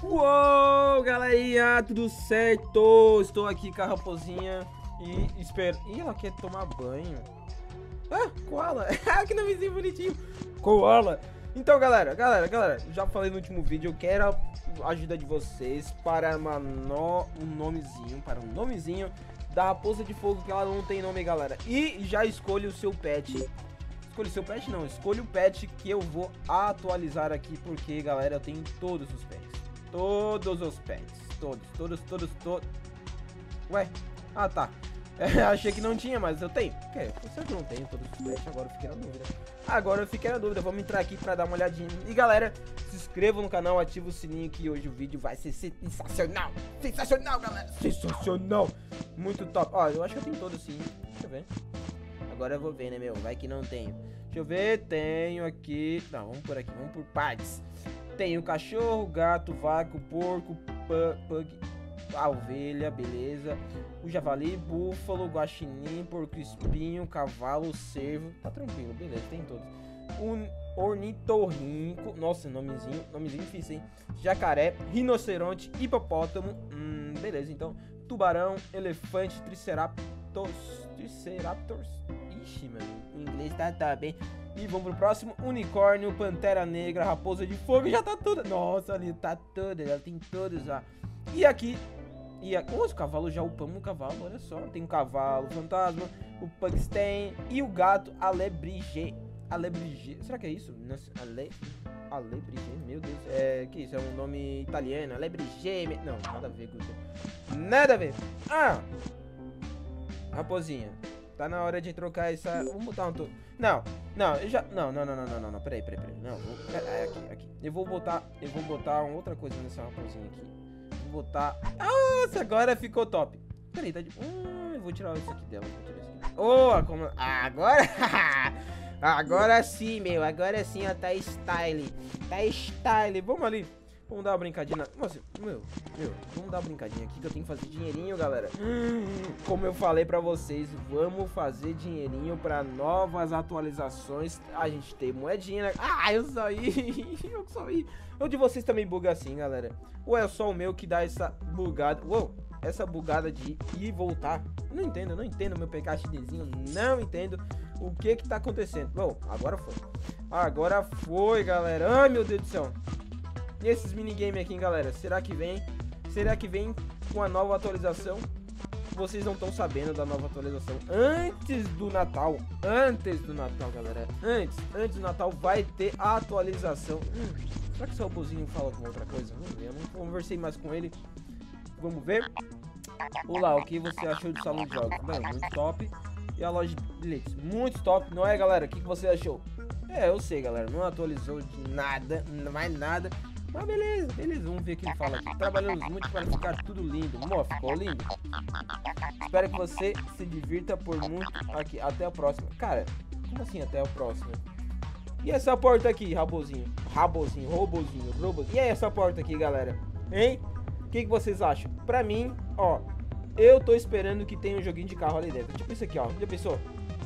Uou, galerinha, tudo certo? Estou aqui com a raposinha e espero... Ih, ela quer tomar banho. Ah, koala. Que nomezinho bonitinho. Koala. Então, galera, já falei no último vídeo, eu quero a ajuda de vocês para um nomezinho da raposa de fogo, que ela não tem nome, galera. E já escolhe o seu pet. Escolhe o seu pet? Não, escolhe o pet que eu vou atualizar aqui, porque, galera, eu tenho todos os pets. Todos os pets. Todos. Ué? Ah, tá. Achei que não tinha, mas eu tenho. Será que eu não tenho todos os pets? Agora eu fiquei na dúvida. Vamos entrar aqui pra dar uma olhadinha. E, galera, se inscreva no canal, ativa o sininho, que hoje o vídeo vai ser sensacional. Sensacional, galera. Sensacional. Muito top. Ó, eu acho que eu tenho todos sim. Deixa eu ver. Agora eu vou ver, né, meu? Vai que não tenho. Deixa eu ver. Tenho aqui. Não, vamos por aqui. Vamos por partes. Tenho cachorro, gato, vaca, porco, pug, a ovelha, beleza. O javali, búfalo, guaxinim, porco espinho, cavalo, cervo. Tá tranquilo, beleza, tem todos. Um ornitorrinco, nossa, nomezinho difícil, hein? Jacaré, rinoceronte, hipopótamo, beleza, então. Tubarão, elefante, triceratops. Ixi, mano, o inglês tá bem. E vamos pro próximo. Unicórnio, pantera negra, raposa de fogo. Já tá toda. Nossa, ali tá toda. Já tem todos já. E aqui. Os cavalos já upamos o cavalo. Olha só. Tem o cavalo fantasma. O Pugstein. E o gato Alebrije. Será que é isso? Nossa, Alebrije. Meu Deus. Que isso? É um nome italiano. Alebrije. Não, nada a ver com isso. Nada a ver. Ah! Raposinha. Tá na hora de trocar essa... Vamos botar um... Não, eu já... Não, peraí. Não, aqui. Eu vou botar uma outra coisa nessa raposinha aqui. Vou botar... Nossa, agora ficou top. Peraí, tá de... eu vou tirar isso aqui dela. Como... Agora... Agora sim, meu. Agora sim, ó. Tá style. Vamos ali. Vamos dar uma brincadinha. Nossa, meu, vamos dar uma brincadinha aqui que eu tenho que fazer dinheirinho, galera. Como eu falei pra vocês, vamos fazer dinheirinho pra novas atualizações. A gente tem moedinha, né? Eu saí. O de vocês também buga assim, galera? Ou é só o meu que dá essa bugada? Uou, essa bugada de ir e voltar. Não entendo meu PKXDzinho. Não entendo o que tá acontecendo. Bom, agora foi, galera. Ai, meu Deus do céu. E esses minigame aqui, galera, será que vem com a nova atualização? Vocês não estão sabendo da nova atualização antes do Natal, galera. Antes do Natal vai ter a atualização. Será que o seu robozinho fala com outra coisa? Vamos ver, eu não conversei mais com ele. Vamos ver. Olá, o que você achou do salão de jogos? Mano, muito top. E a loja de bilhetes, muito top, não é, galera? O que você achou? Eu sei, galera, não atualizou de nada, mais nada. Mas beleza, vamos ver o que ele fala aqui. Trabalhamos muito para ficar tudo lindo. Ficou lindo? Espero que você se divirta por muito aqui. Até a próxima. Cara, como assim até a próxima? E essa porta aqui, robozinho? E aí essa porta aqui, galera? Hein? O que vocês acham? Pra mim, ó, eu tô esperando que tenha um joguinho de carro ali dentro. Tipo isso aqui, ó. Já pensou?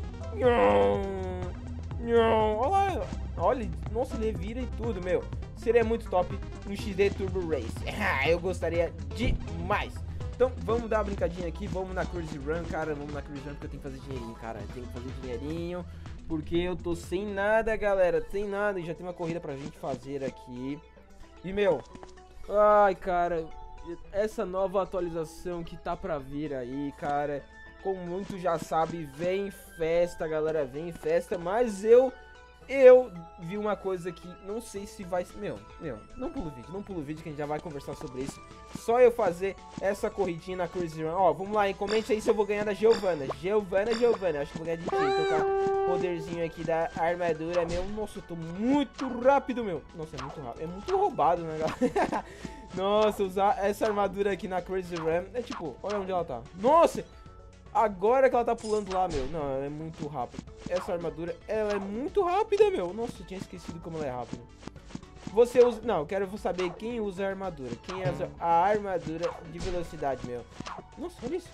Olha, nossa, ele vira e tudo, meu. Seria muito top no XD Turbo Race. Eu gostaria demais. Então, vamos dar uma brincadinha aqui. Vamos na Cruise Run, cara. Vamos na Cruise Run porque eu tenho que fazer dinheirinho, cara. Porque eu tô sem nada, galera. Sem nada. E já tem uma corrida pra gente fazer aqui. E, meu... Ai, cara... Essa nova atualização que tá pra vir aí, cara... Como muitos já sabem, vem festa, galera. Vem festa. Mas eu vi uma coisa que não sei se vai... Meu, não pula o vídeo que a gente já vai conversar sobre isso. Só eu fazer essa corridinha na Cruise Run. Ó, vamos lá, hein? Comente aí se eu vou ganhar da Giovanna. Acho que eu vou ganhar de quem? Tocar poderzinho aqui da armadura, meu. Nossa, eu tô muito rápido, meu. Nossa, é muito rápido. É muito roubado, né, galera? Nossa, usar essa armadura aqui na Cruise Run é tipo... Olha onde ela tá. Nossa! Agora que ela tá pulando lá, meu. Não, ela é muito rápida. Essa armadura, ela é muito rápida, meu. Nossa, eu tinha esquecido como ela é rápida. Você usa... Não, eu quero saber quem usa a armadura. Quem usa a armadura de velocidade, meu. Nossa, olha isso.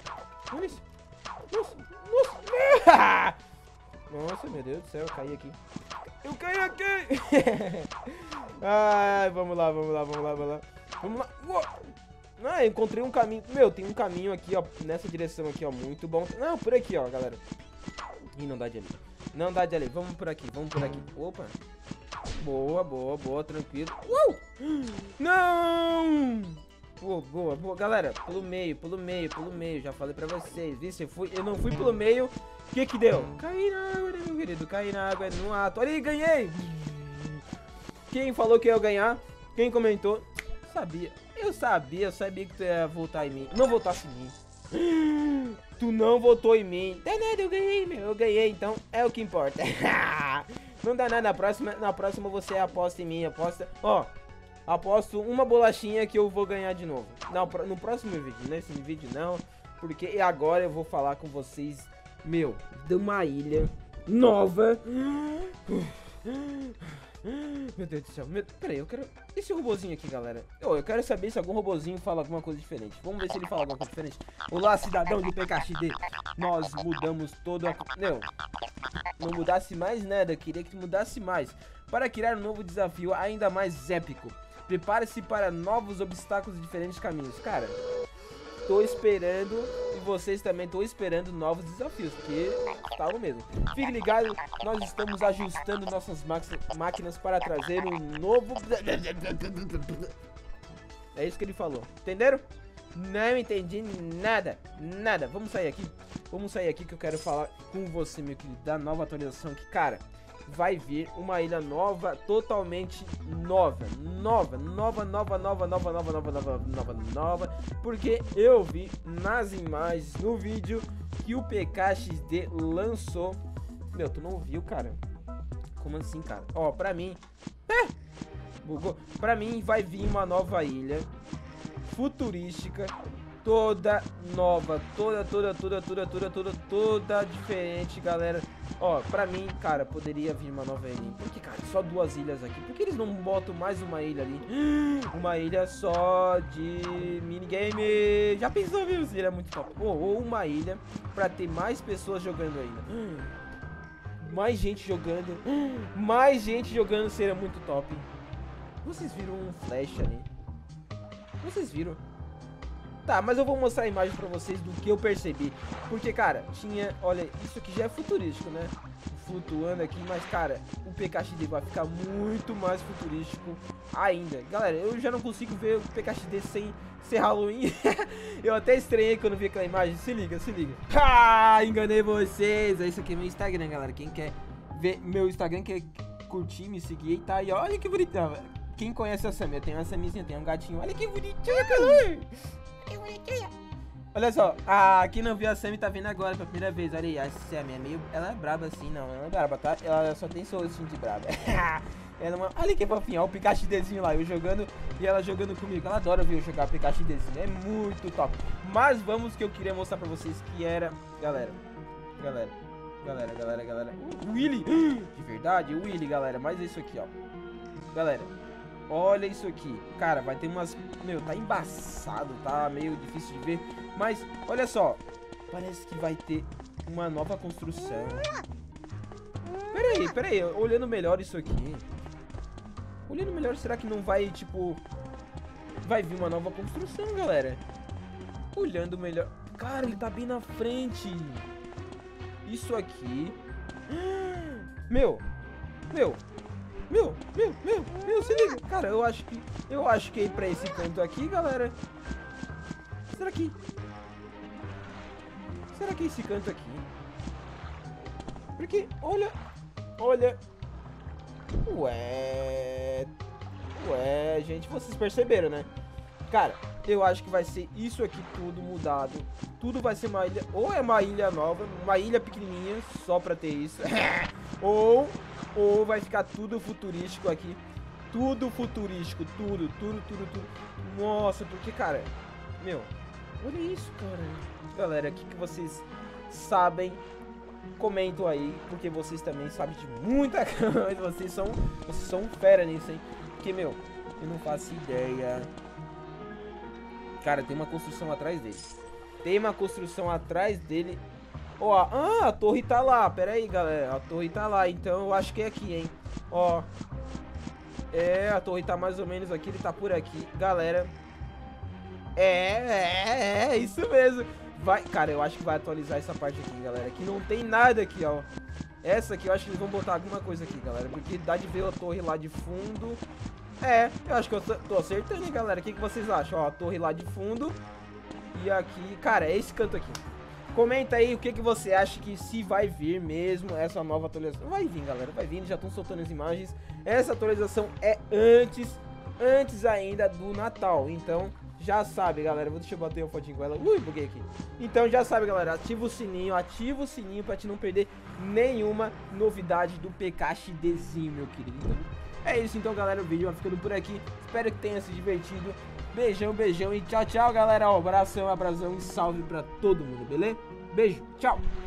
Nossa, meu Deus do céu, eu caí aqui. Ai, vamos lá. Vamos lá. Uou. Ah, eu encontrei um caminho. Meu, tem um caminho aqui, ó. Nessa direção aqui, ó. Muito bom. Não, por aqui, ó, galera. Ih, não dá de ali. Não dá de ali. Vamos por aqui, vamos por aqui. Opa. Boa, boa, boa. Tranquilo. Não! Boa, boa, boa. Galera, pelo meio, pelo meio, pelo meio. Já falei pra vocês. Viu? Eu não fui pelo meio. O que que deu? Caí na água, né, meu querido? Caí na água no ato. Olha aí, ganhei! Quem falou que eu ia ganhar? Quem comentou? Sabia. Eu sabia que tu ia votar em mim. Não votasse em mim. Tu não votou em mim. Danado, eu ganhei, meu. Eu ganhei, então é o que importa. Não dá nada. Na próxima você aposta em mim. Aposta. Ó, aposto uma bolachinha que eu vou ganhar de novo. Não, no próximo vídeo. Nesse vídeo não. Porque agora eu vou falar com vocês, meu, de uma ilha nova. Meu Deus do céu. Peraí, eu quero... Esse robozinho aqui, galera. Eu quero saber se algum robozinho fala alguma coisa diferente. Vamos ver se ele fala alguma coisa diferente. Olá, cidadão de PKXD. Nós mudamos todo a... Não mudasse mais nada. Eu queria que mudasse mais. Para criar um novo desafio ainda mais épico. Prepare-se para novos obstáculos e diferentes caminhos. Cara, tô esperando, e vocês também estão esperando novos desafios, porque tá no mesmo. Fique ligado, nós estamos ajustando nossas máquinas para trazer um novo... É isso que ele falou, entenderam? Não entendi nada, nada. Vamos sair aqui que eu quero falar com você, meu querido, da nova atualização que, cara, vai vir uma ilha nova, totalmente nova, porque eu vi nas imagens, no vídeo, que o PKXD lançou. Meu, tu não viu, cara? Como assim, cara? Ó, pra mim... bugou. Pra mim vai vir uma nova ilha futurística, toda nova, toda diferente, galera. Ó, pra mim, cara, poderia vir uma nova ilha. Por que, cara, só 2 ilhas aqui? Por que eles não botam mais uma ilha ali? Uma ilha só de minigame. Já pensou, viu? Seria muito top. Ou uma ilha pra ter mais pessoas jogando ainda. Mais gente jogando. Mais gente jogando seria muito top. Vocês viram um flash ali? Vocês viram? Tá, mas eu vou mostrar a imagem pra vocês do que eu percebi. Porque, cara, tinha... Olha, isso aqui já é futurístico, né? Flutuando aqui, mas, cara, o PKXD vai ficar muito mais futurístico ainda. Galera, eu já não consigo ver o PKXD sem ser Halloween. Eu até estranhei quando vi aquela imagem. Se liga, se liga. Ah, enganei vocês. Isso aqui é meu Instagram, galera. Quem quer ver meu Instagram, quer curtir, me seguir, tá aí. Olha que bonitão, velho. Quem conhece a Sammy? Eu tenho uma Sammyzinha, tem um gatinho. Olha que bonitinha, cara. Olha só, quem não viu a Sammy tá vendo agora pela primeira vez. Olha aí, a Sammy é meio... Ela é braba assim, não, ela é braba, tá? Ela só tem sorrisinho de braba. Ela é uma... Olha que fofinha, ó, o PKXDzinho lá, eu jogando e ela jogando comigo. Ela adora ver eu jogar PKXDzinho, é muito top. Mas vamos que eu queria mostrar pra vocês que era... Galera, o Willy, de verdade, o Willy, galera. Mas isso aqui, ó, galera, olha isso aqui. Cara, vai ter umas... Meu, tá embaçado, tá meio difícil de ver. Mas, olha só, parece que vai ter uma nova construção. Pera aí, olhando melhor isso aqui. Olhando melhor, será que não vai, tipo... Vai vir uma nova construção, galera? Olhando melhor... Cara, ele tá bem na frente. Isso aqui... Meu, se liga. Cara, eu acho que é ir pra esse canto aqui, galera. Será que é esse canto aqui? Porque, olha. Ué, gente, vocês perceberam, né? Cara, eu acho que vai ser isso aqui tudo mudado. Tudo vai ser uma ilha, ou é uma ilha nova, uma ilha pequenininha, só pra ter isso. ou vai ficar tudo futurístico aqui. Tudo futurístico, tudo. Nossa, porque, cara, meu, olha isso, cara. Galera, o que vocês sabem? Comentam aí, porque vocês também sabem de muita coisa. Vocês são fera nisso, hein? Porque, meu, eu não faço ideia. Cara, tem uma construção atrás dele. Ó, a torre tá lá. Pera aí, galera. A torre tá lá. Então eu acho que é aqui, hein? Ó. É, a torre tá mais ou menos aqui, ele tá por aqui. Galera, isso mesmo. Vai, cara, eu acho que vai atualizar essa parte aqui, galera. Que não tem nada aqui, ó. Essa aqui eu acho que eles vão botar alguma coisa aqui, galera. Porque dá de ver a torre lá de fundo. É, eu acho que eu tô acertando, hein, galera. O que vocês acham? Ó, a torre lá de fundo. E aqui, cara, é esse canto aqui. Comenta aí o que você acha que se vai vir mesmo essa nova atualização. Vai vir, galera, vai vir. Já estão soltando as imagens. Essa atualização é antes ainda do Natal. Então, já sabe, galera. Deixa eu bater uma fotinho com ela. Ui, buguei aqui. Então, já sabe, galera. Ativa o sininho pra te não perder nenhuma novidade do PKXDzinho, meu querido. Então, é isso, então, galera. O vídeo vai ficando por aqui. Espero que tenha se divertido. Beijão, beijão e tchau, tchau, galera. Abração e salve pra todo mundo, beleza? Beijo, tchau.